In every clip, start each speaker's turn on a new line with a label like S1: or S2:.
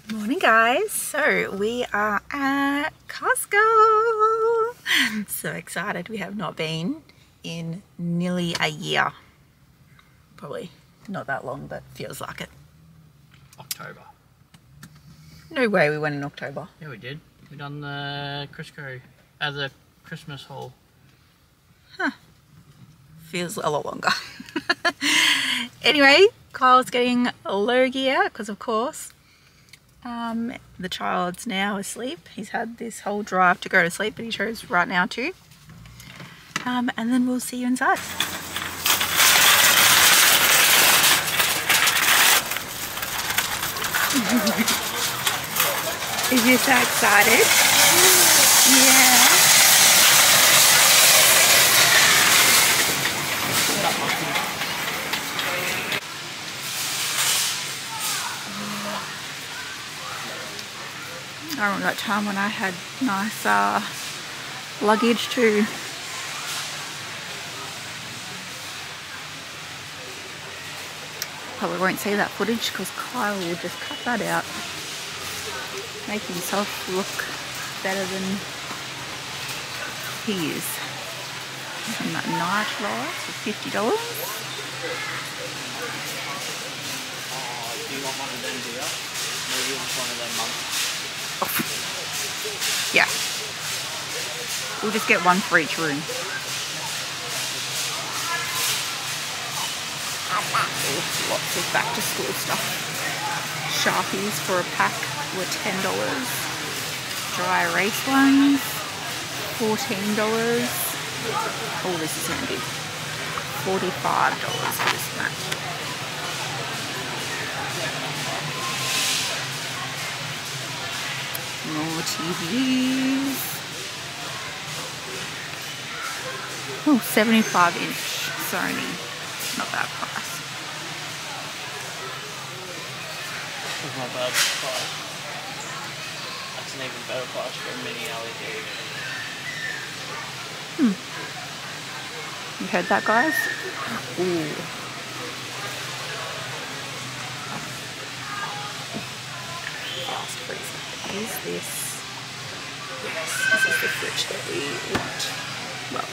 S1: Morning guys, so we are at Costco. So excited. We have not been in nearly a year. Probably not that long, but feels like it.
S2: October.
S1: No way we went in October.
S2: Yeah, we did. We done the the Christmas haul.
S1: Huh. Feels a lot longer. Anyway, Kyle's getting low gear because of course the child's now asleep. He's had this whole drive to go to sleep, but he chose right now to. And then we'll see you inside. Is you so excited? Yeah. I remember that time when I had nice luggage too. Probably won't see that footage because Kyle will just cut that out. Make himself look better than he is. And that night rice for $50.
S2: Do you want one of them, do you? Maybe you want one of them, Mum?
S1: Yeah. We'll just get one for each room. Lots of back to school stuff. Sharpies for a pack were $10. Dry erase ones, $14. Oh, this is handy. $45 for this mat. More TVs. Oh, 75-inch Sony. Not bad price.
S2: That's not bad price. That's an even better price for a mini LED.
S1: You heard that, guys? Ooh. Fast freezer. Is this? Yes, this is the fridge that we want. Well,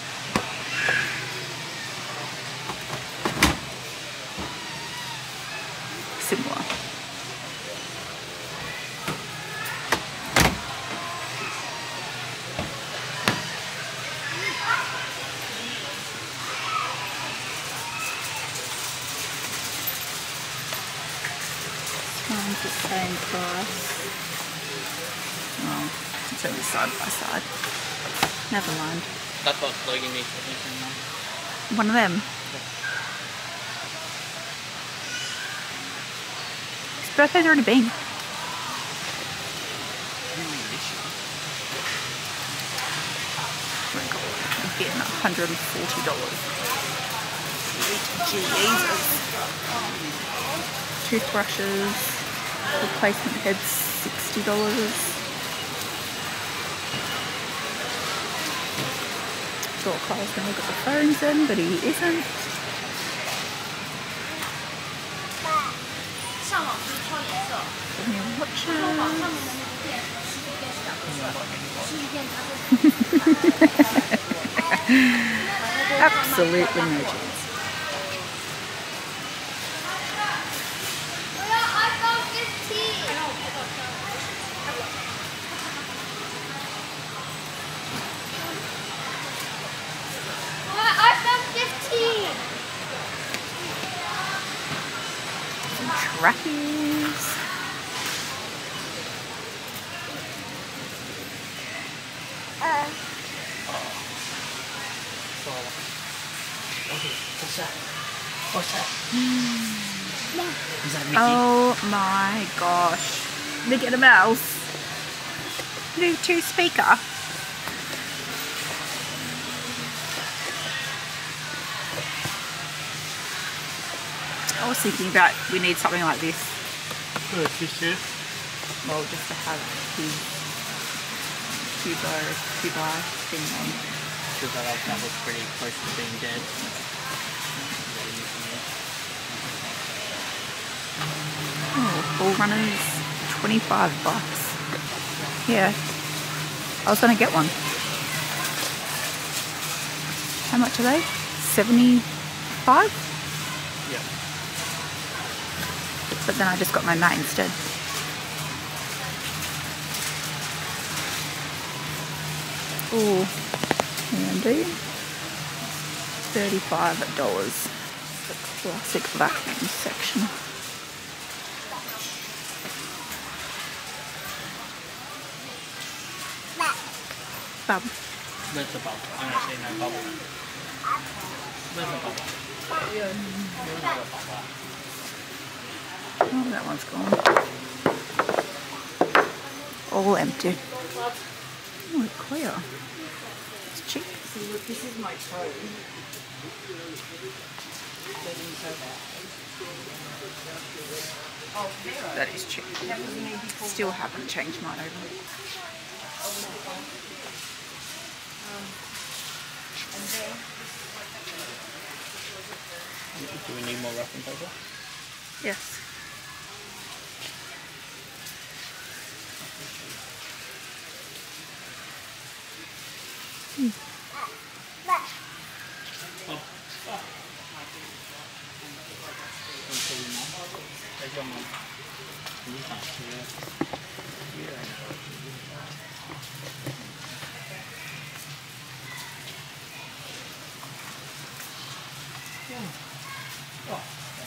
S1: similar. Mine's the same price. Oh, it's only side by side. Never mind.
S2: That's what Logan needs for his room.
S1: One of them. His birthday's already been. Oh my god, I'm getting $140. Jesus. Toothbrushes, replacement heads, $60. Thought Kyle's gonna look at the phones then, but he isn't. Absolutely no chance. Some trackies.
S2: What's that? What's that? Is that Mickey?
S1: Oh my gosh. Mickey Mouse. Bluetooth speaker. I was thinking about we need something like this.
S2: Good, tissue.
S1: Well, just to have his Cubo thing on.
S2: Because that was pretty close to being dead. Oh,
S1: Ball runners, $25. Yeah, I was gonna get one. How much are they? 75?
S2: Yeah.
S1: But then I just got my mat instead. Ooh, handy. $35. The classic vacuum section. Bub.
S2: Where's the bubble? I'm gonna say no bubble. Where's the bubble? There's another bubble.
S1: Oh, that one's gone. All empty. Oh, clear. It's cheap.
S2: See, look, this is my toe.
S1: That is cheap. Still haven't changed mine over.
S2: Do we need more wrapping paper?
S1: Yes.
S2: There's your mum. You can't see it. Oh.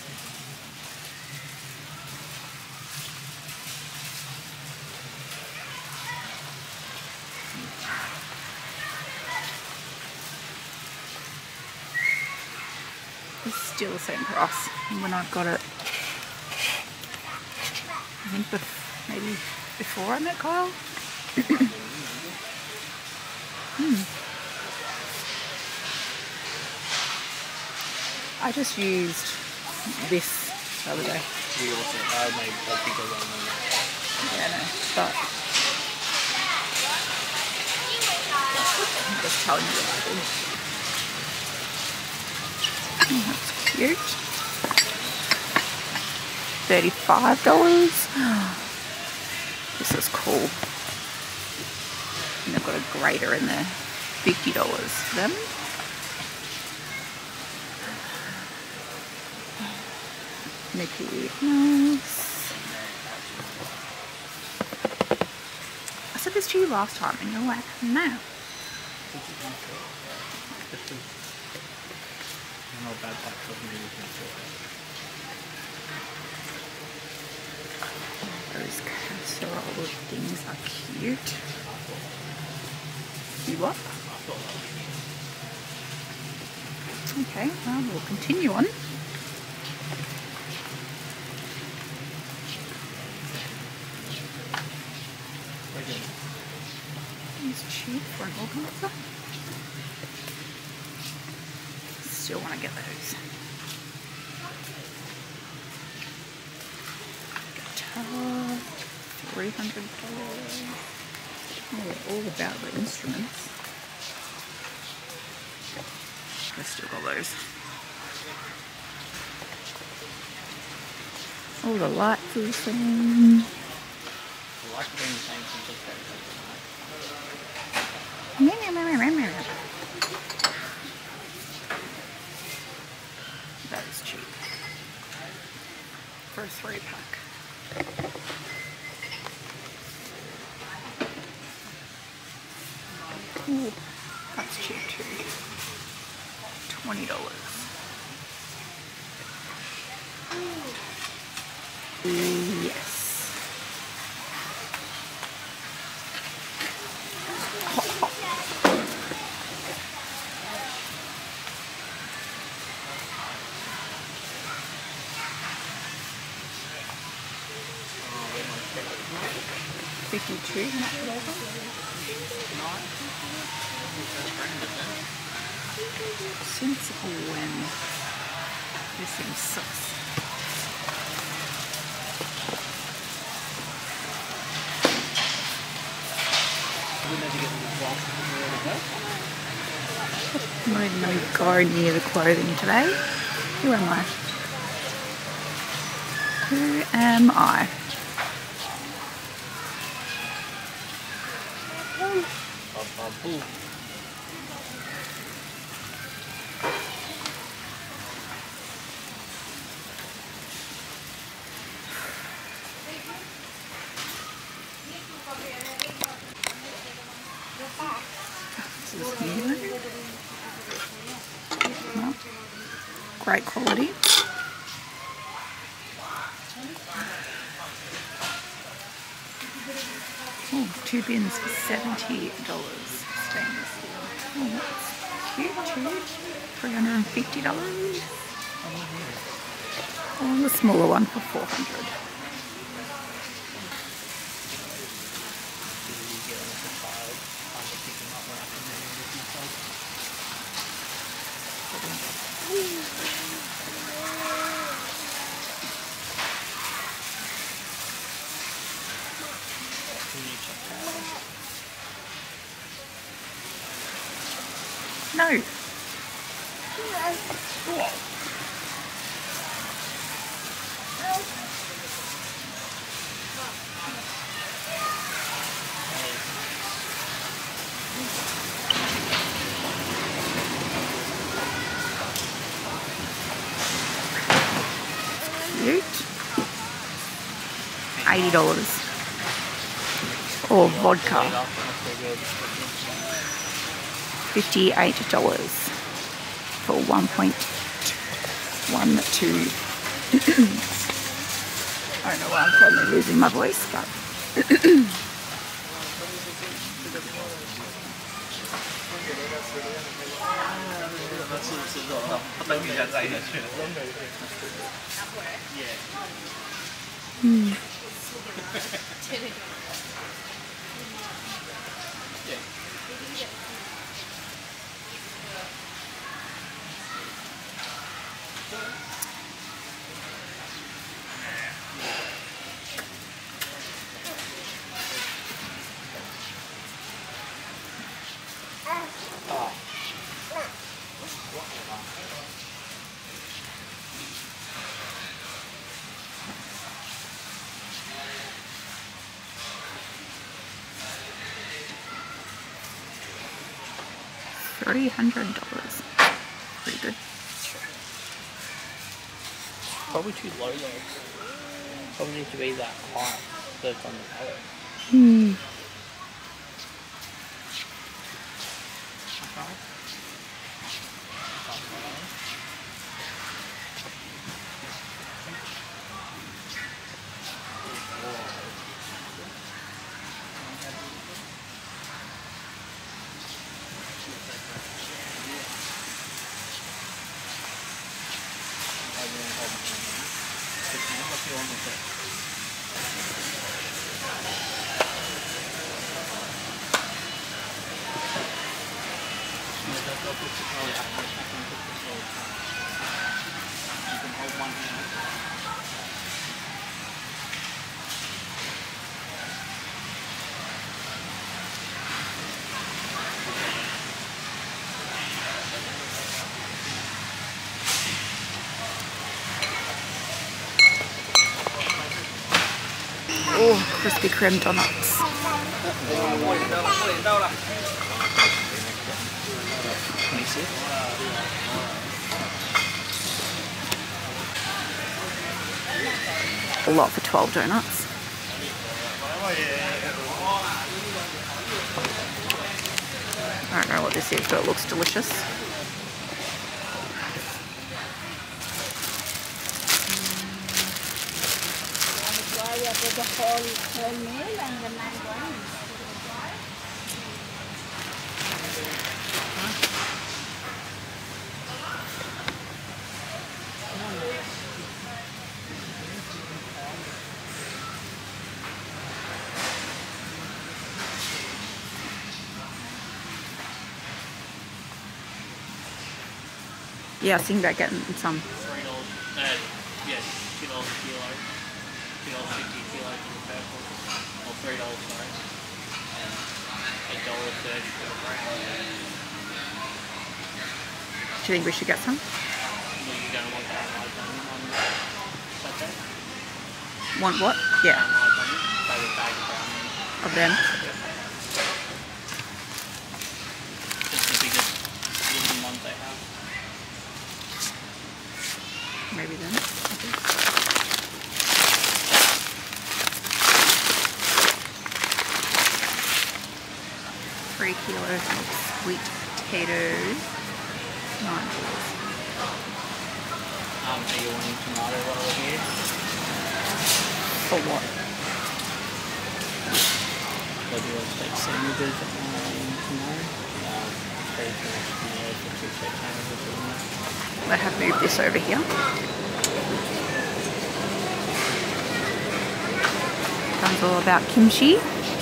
S1: It's still the same price when I got it. I think maybe before I met Kyle. I just used this the other day.
S2: We also made a bigger one than that.
S1: Yeah, no, but I'm just telling you what I did. Oh, that's cute. $35. This is cool. And they've got a grater in there. $50 for them. Mickey Mouse. I said this to you last time and you're like, no.
S2: Not bad part of me.
S1: Those casserole things are cute. You what? Okay, well, we'll continue on. It's cheap for an organizer. Still want to get those. Guitar, $300. Oh, they're all about the instruments. I've still got those. Oh, the lights are the same.
S2: I like being the same thing, just better.
S1: That is cheap. For a 3-pack. Ooh, that's cheap too. $20. Yes. $52, how much are those? Since when? This thing sucks. I'm not even going to go near the clothing today. Who am I? Who am I?
S2: Oh, boo.
S1: This is new. Well, great quality. Oh, 2 bins for $70. Stainless steel. Oh, that's cute too. $350. Oh, the smaller one for $400. No. Cute. $80. Or vodka. $58 for 1.12. I don't know why I'm probably losing my voice, but $300. Pretty good.
S2: Probably too low though. Probably need to be that high that's on the pallet.
S1: Hmm. Oh, Krispy Kreme donuts. A lot for 12 donuts. I don't know what this is, but it looks delicious.
S3: The whole meal and the night one.
S1: Yeah, I was thinking about getting some.
S2: $3. Yes, $2 a kilo. $2.50 a kilo for the purple. Or $3, sorry. And $8.30 for the brown.
S1: Do you think we should get some?
S2: Well, you're going to want caramel on Saturday?
S1: Want what? Yeah,
S2: Caramel, so the bag of brown.
S1: of them. maybe then. 3 kilos of sweet potatoes. $9.
S2: Are you wanting tomato while we're here?
S1: For what?
S2: Or do you want steak sandwiches tomorrow? Very much tomato for 2 steak sandwiches.
S1: I have moved this over here. Comes all about kimchi.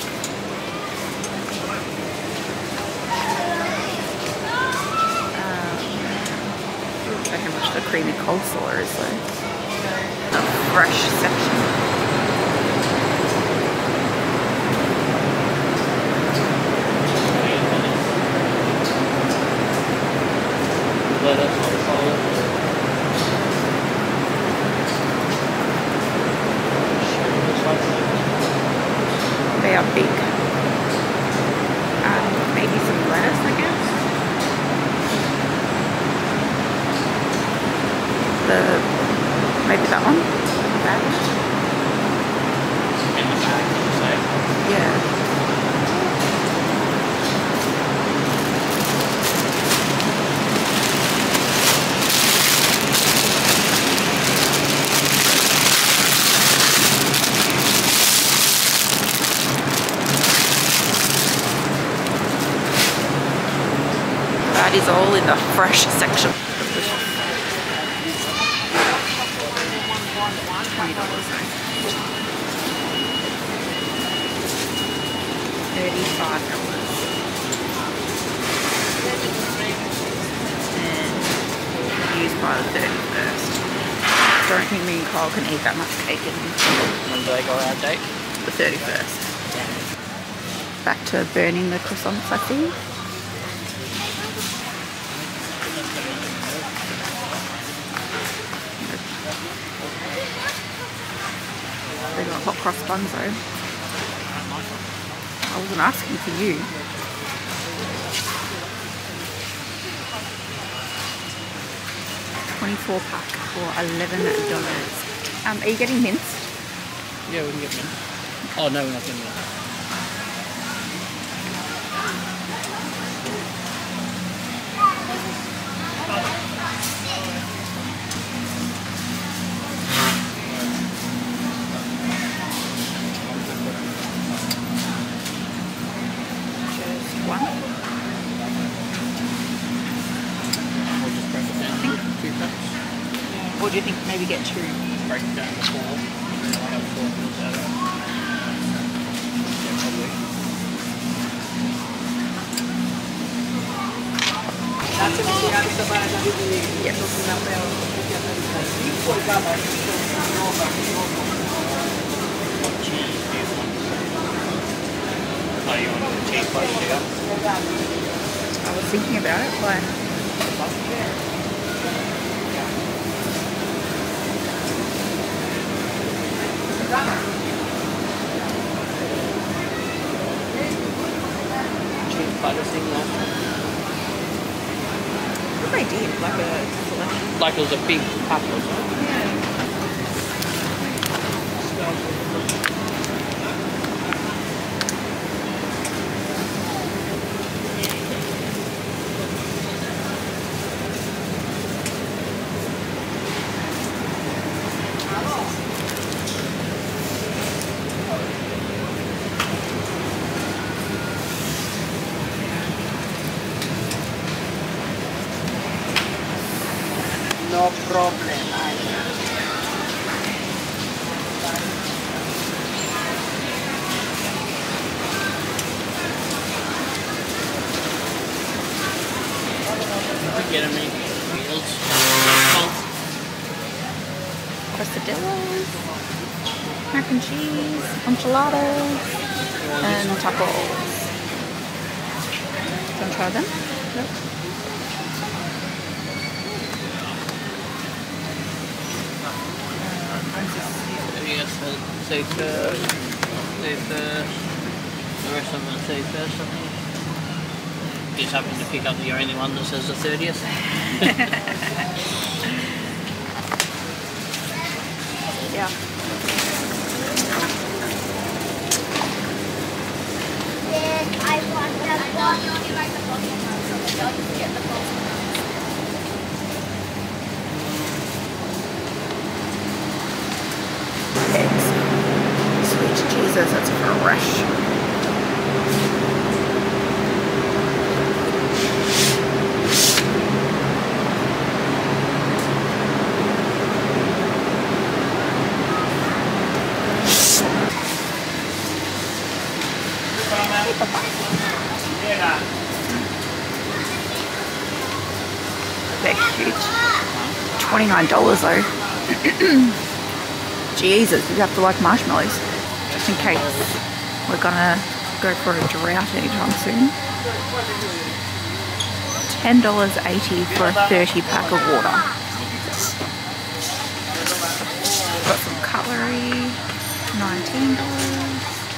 S1: How much the creamy coleslaw is though. The fresh section. They are big. Maybe some lettuce, I guess. Maybe that one. That one.
S2: In the bag, did you say?
S1: Yeah. That is all in the fresh section. $20. $35. And used by the 31st. Don't think me and Kyle can eat that much cake in
S2: When do they go out date?
S1: the 31st. Back to burning the croissants, I think. They got hot cross buns though. I wasn't asking for you. $24 pack for $11. Are you getting minced?
S2: Yeah, we can get mint. Oh no, we're not getting mint.
S1: Or do you think maybe get 2?
S2: Break it down to 4. And then I'll have 4 minutes out of it. Yeah, probably.
S1: Yes.
S2: Cheese, do you want? Oh, you want the cheese bite here?
S1: I was thinking about it. Why?
S2: Cheese butter thing last time.
S1: What they did, like a selection.
S2: Like it was a big pack or something.
S1: Yeah.
S3: No problem.
S2: Get them in wheels.
S1: Quesadillas, mac and cheese, enchiladas, and tacos. Do you want to try them? Yep.
S2: Yes, say first. Say first. The rest of them will say first, I think. Just happen to pick up the only one that says the 30th.
S1: Yeah.
S3: Then I want the box.
S1: Sweet Jesus, that's fresh. They're huge. $29 though. Jesus, we have to like marshmallows. Just in case we're gonna go for a drought anytime soon. $10.80 for a 30 pack of water. Got some cutlery, $19.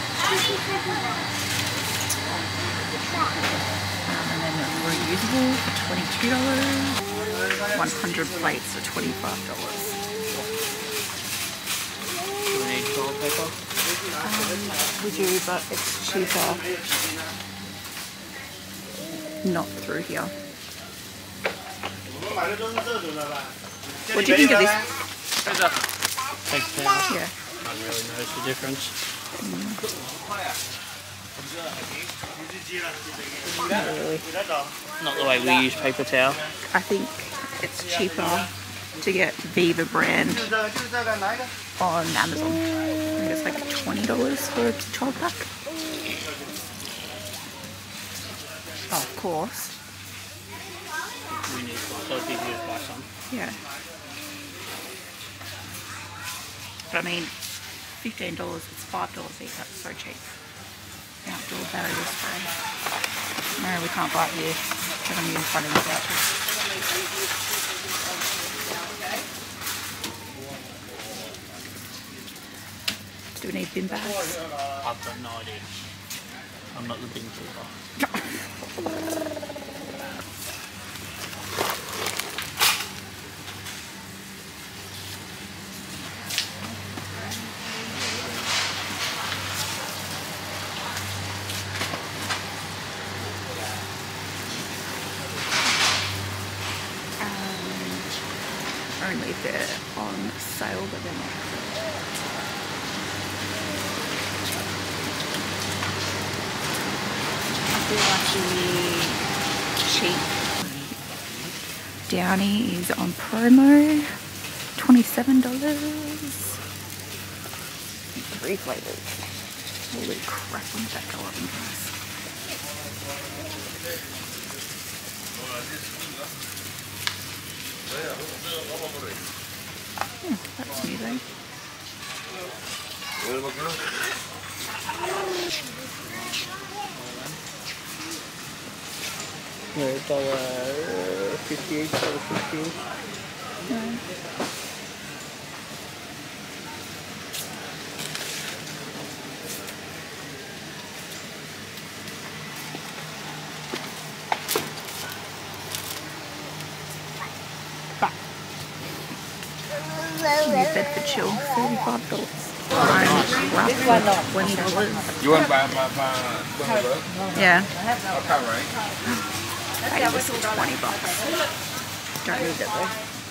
S1: And then reusable for $22. 100 plates for $25.
S2: Do we need toilet paper?
S1: We do, but it's cheaper not through here. What do you think of this?
S2: Paper towel.
S1: Yeah.
S2: I really notice the difference.
S1: Not really.
S2: Not the way we use paper towel.
S1: I think it's cheaper to get Viva brand on Amazon. I think it's like $20 for a 12 pack. Oh, of course.
S2: We need some, so it's easier to buy some.
S1: Yeah. But I mean, $15, it's $5 each. That's so cheap. Outdoor barrier spray. No, we can't buy it here. Because I'm in front of the couches. Do we need bin bags?
S2: I've got no idea. I'm not the bin keeper.
S1: Only if they're on sale, but they're not. They're actually cheap. Downy is on promo, $27. 3 flavors. Holy crap, when did that go up in price? That's new though.
S2: Yeah, $1.50 each, $1.50 each.
S1: Yeah. New Bedford chill, $35. Roughly $20.
S4: You want to buy
S1: Yeah.
S4: okay, right?
S1: Hey, this is $20. Don't need it though.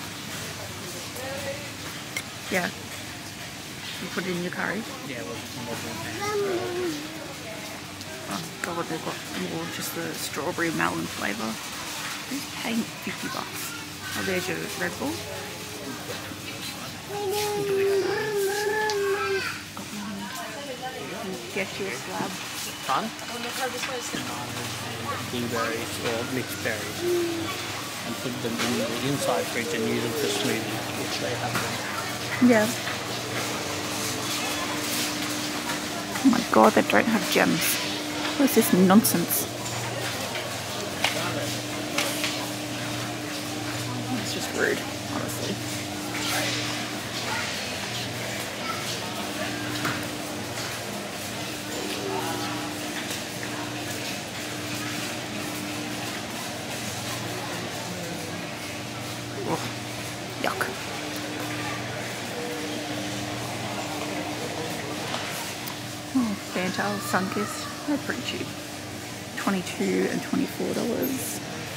S1: Yeah. You put it in your curry.
S2: Yeah, well, it's more.
S1: Oh god, they've got more just the strawberry melon flavour. Who's paying $50? Oh, there's your Red Bull. Get your slab.
S2: Fun? Bananas and blueberries or mixed berries. And put them in the inside fridge and use them for smoothies, which they have them.
S1: Yeah. Oh my god, they don't have gems. What is this nonsense? It's just rude, honestly. Yuck. Oh, Fanta, Sunkist, they're pretty cheap. $22 and $24.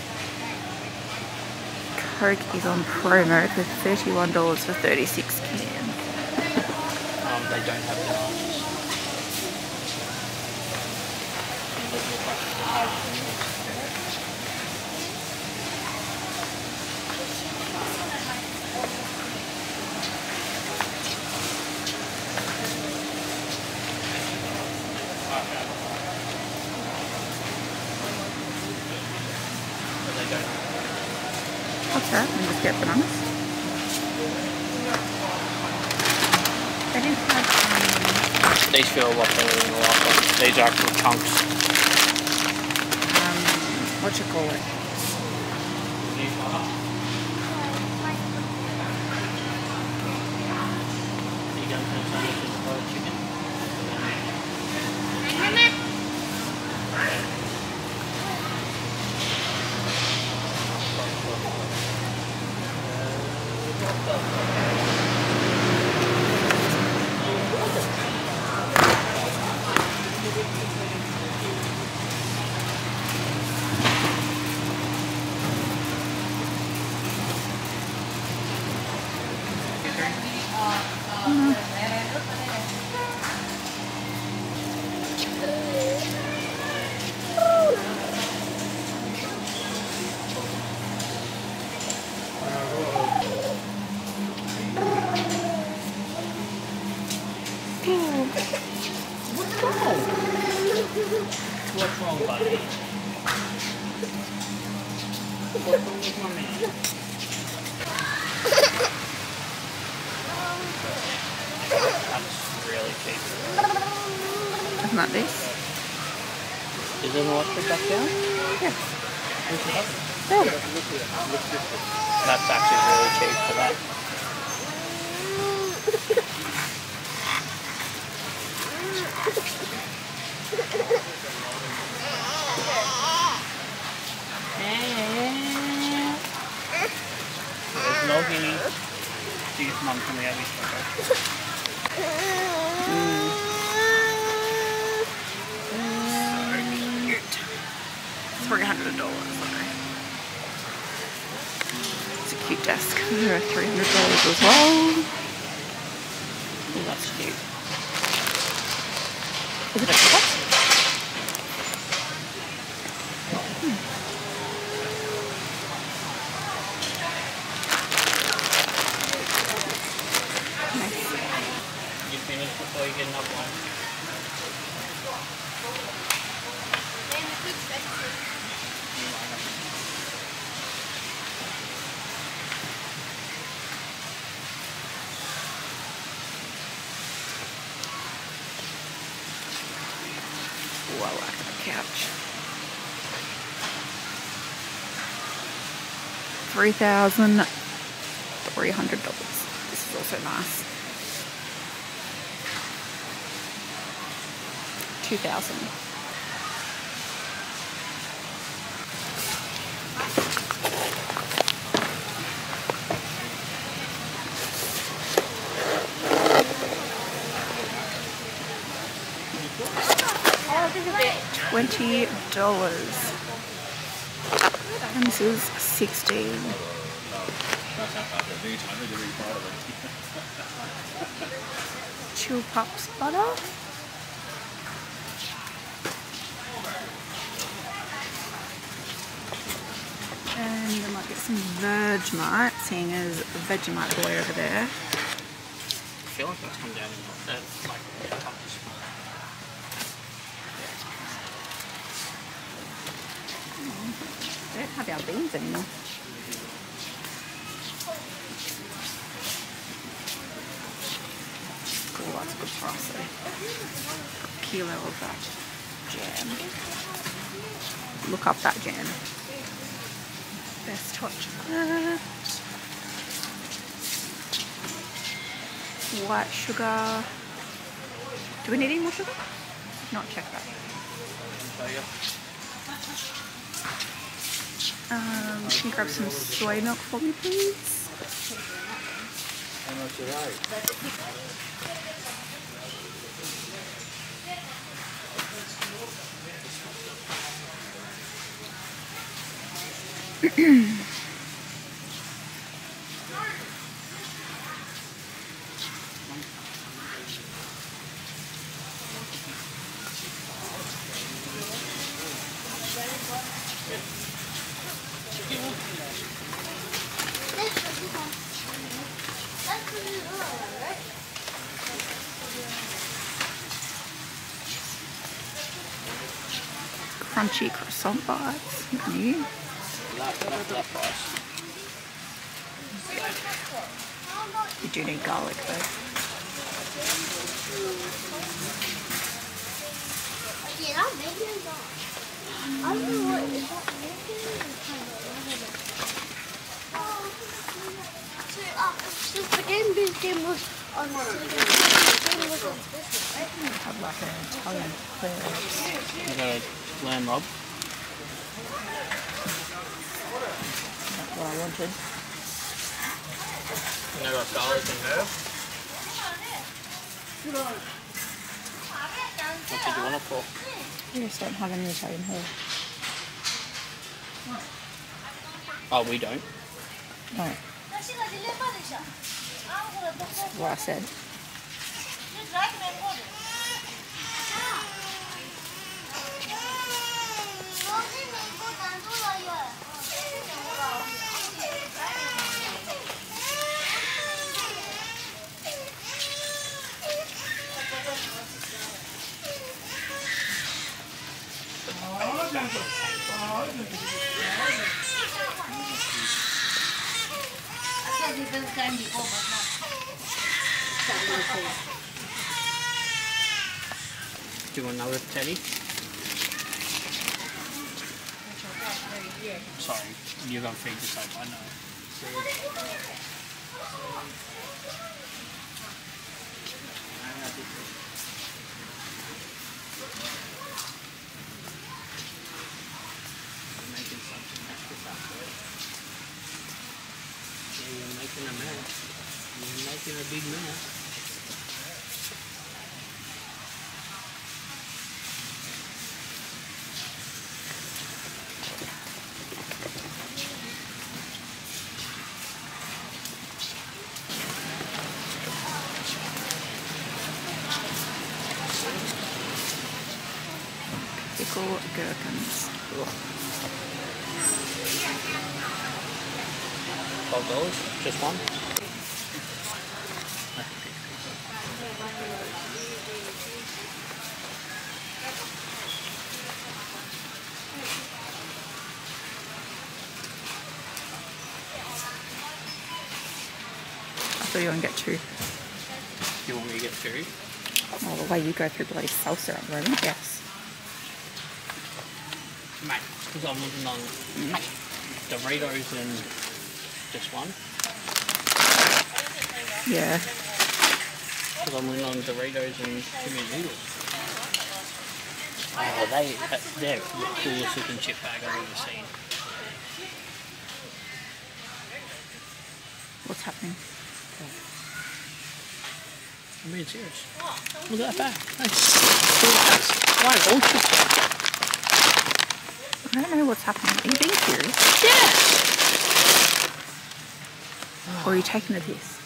S1: Coke is on promo for $31 for 36 cans.
S2: They don't have bananas.
S1: What's that? And just get bananas. They didn't have
S2: These feel a lot better than the last one. These are actual chunks.
S1: what you call it?
S2: You going to put some of the fried chicken? What's wrong, buddy? What's wrong with my man? That's really cheap.
S1: Isn't that this?
S2: Is there an electric back down?
S1: Yes.
S2: Oh. That's actually really cheap for that. There's Logie. See if Mum can have his photo.
S1: $300. It's a cute desk. They're $300 as well.
S2: Oh, that's cute.
S1: Is it a cup?
S2: You finish before you get another one.
S1: Oh, I like that couch. $3,300. This is also nice. 2,000. $20. And this is 16. Chill Pups butter. And I might get some Vegemite, seeing as Vegemite boy over there.
S2: I feel like it's come down in like a touch.
S1: They don't have our beans anymore. Oh, that's a good price though. A kilo of that jam. Look up that jam. Best hot chocolate. White sugar. Do we need any more sugar? Not check that. Can you grab some soy milk for me, please?
S4: How much are they?
S1: Crunchy croissant bites. New.
S2: That price.
S1: You do need garlic though. Have like an Italian flavor.
S2: You got a lamb rob.
S1: That's what I wanted.
S2: And I got garlic and herb. What did you want it for?
S1: You just don't have any Italian herb.
S2: Oh, we don't.
S1: No. That's what I said.
S2: Do you want another teddy? Sorry, you're going to feed yourself, I know. You're making something extra up there. Yeah, you're making a mess. You're making a big mess.
S1: Pickle gherkins. Ugh.
S2: $12, just one.
S1: I thought you were going to get two.
S2: You want me to get two?
S1: Oh, the way you go through bloody salsa at the moment, yes.
S2: Mate, because I'm looking on Doritos and just one.
S1: Yeah.
S2: Because I'm looking on Doritos and Jimmy Noodles. Oh, they're the coolest looking chip bag I've ever seen.
S1: What's happening?
S2: I'm being serious. Look at that bag. Why all chip bags?
S1: I don't know what's happening. Are you being serious?
S2: Yeah!
S1: Or are you taking the piss?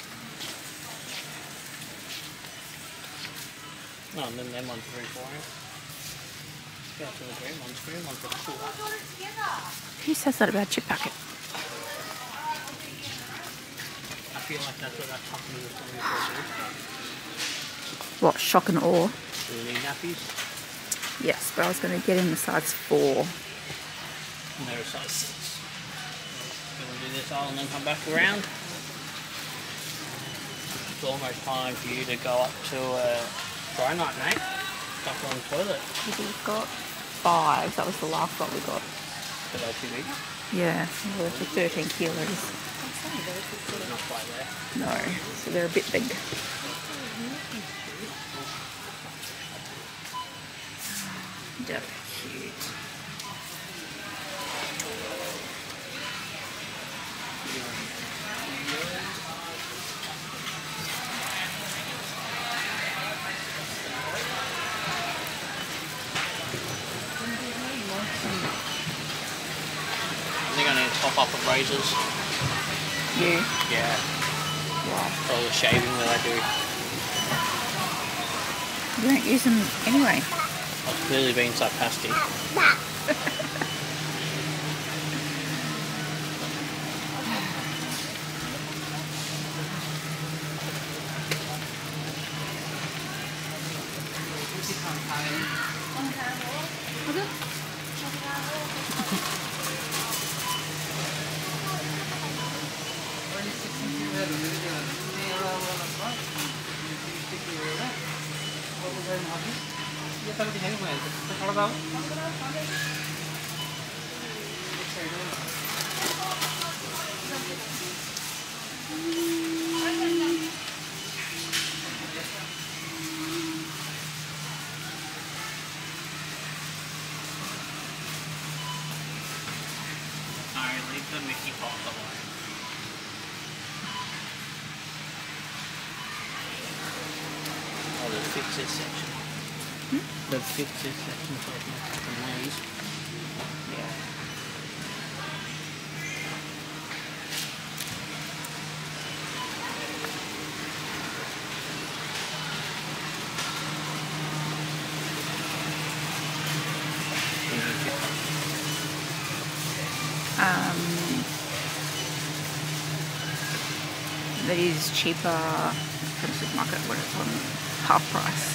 S2: No, and then them ones are very boring. Yeah, so the green ones are cool.
S1: Who says that about chip packet?
S2: I feel like that's what that company was telling me to do.
S1: What, shock and awe?
S2: Do you need nappies?
S1: Yes, but I was going to get in the size 4.
S2: And they're a size 6. You want to do this all and then come back around? It's almost time for you to go up to dry night, mate. Stuck on the toilet.
S1: We've got 5. That was the last lot we got.
S2: For those 2 weeks.
S1: Yeah, they're for 13 kilos.
S2: Not quite there.
S1: No, so they're a bit big. They're cute.
S2: I think I need $12 top up of razors.
S1: You?
S2: Yeah.
S1: Wow.
S2: For all the shaving that I do.
S1: You don't use them anyway.
S2: I've clearly been sarcastic. Alright, leave the Mickey pot alone. Oh, the fixes section. The fixes section so I can cut the nose. Yeah.
S1: That is cheaper from the supermarket when it's on half price.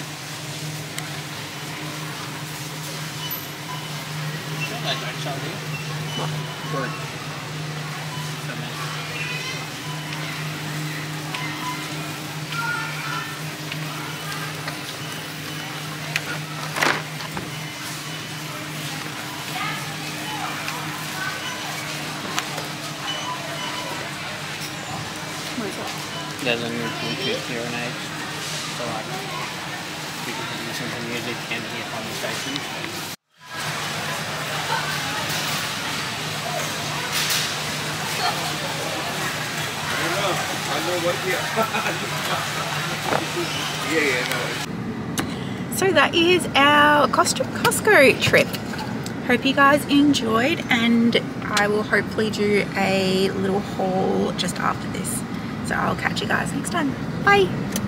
S2: Good.
S1: What is that?
S2: There's a new Bluetooth hearing aids. So like, people can listen to music and hear conversations.
S1: So that is our Costco trip. Hope you guys enjoyed, and I will hopefully do a little haul just after this. So I'll catch you guys next time. Bye.